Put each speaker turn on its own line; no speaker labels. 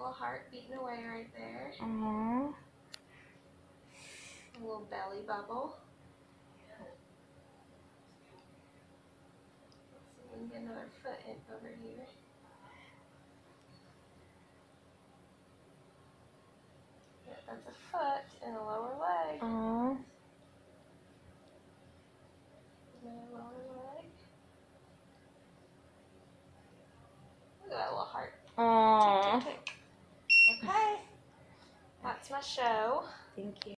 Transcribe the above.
Little heart beating away right there.
Aww.
A little belly bubble. Let's see if we can get another foot in over here. Yeah, that's a foot and a lower leg.
Aww.
Another lower leg. Look at that little heart.
Aww.
Tick, tick, tick. Okay. That's my show.
Thank you.